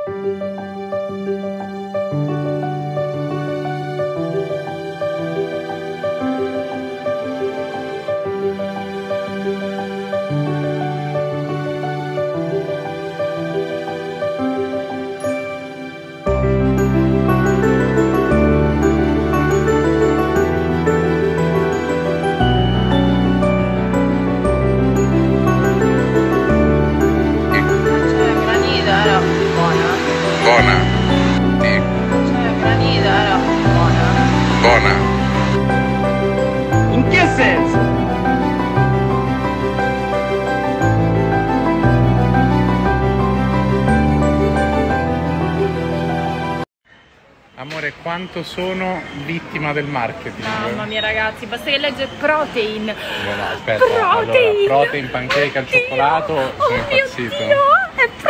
Buona. Sì. Cioè, granita era buona. Buona. In che senso? Amore, quanto sono vittima del marketing? Mamma mia ragazzi, basta che legge protein. No, aspetta, Protein. allora, protein, pancake al cioccolato, sono Oh mio impazzito. Dio, è